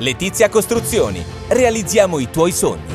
Letizia Costruzioni. Realizziamo i tuoi sogni.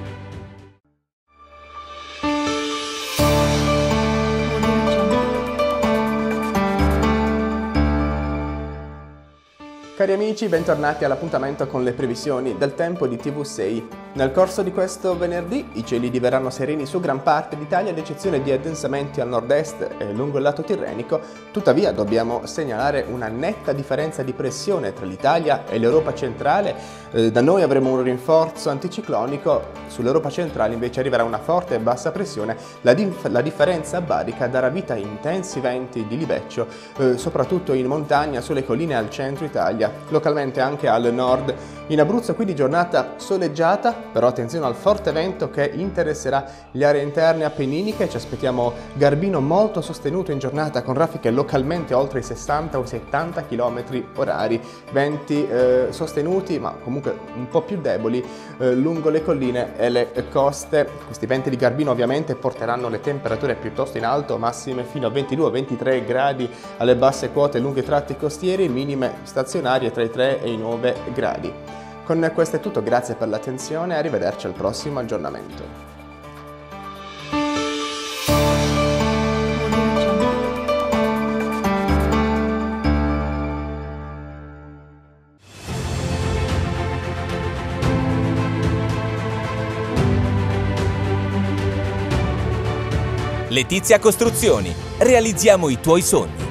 Cari amici, bentornati all'appuntamento con le previsioni del tempo di TV6. Nel corso di questo venerdì i cieli diverranno sereni su gran parte d'Italia ad eccezione di addensamenti al nord-est e lungo il lato tirrenico, tuttavia dobbiamo segnalare una netta differenza di pressione tra l'Italia e l'Europa centrale. Da noi avremo un rinforzo anticiclonico, sull'Europa centrale invece arriverà una forte e bassa pressione. La differenza a Barica darà vita a intensi venti di libeccio, soprattutto in montagna, sulle colline al centro Italia, localmente anche al nord. In Abruzzo quindi giornata soleggiata, però attenzione al forte vento che interesserà le aree interne appenniniche. Ci aspettiamo garbino molto sostenuto in giornata con raffiche localmente oltre i 60 o 70 km orari. Venti sostenuti ma comunque un po' più deboli lungo le colline e le coste. Questi venti di garbino ovviamente porteranno le temperature piuttosto in alto, massime fino a 22-23 gradi alle basse quote lungo i tratti costieri, minime stazionarie tra i 3 e i 9 gradi. Con questo è tutto, grazie per l'attenzione e arrivederci al prossimo aggiornamento. Letizia Costruzioni. Realizziamo i tuoi sogni.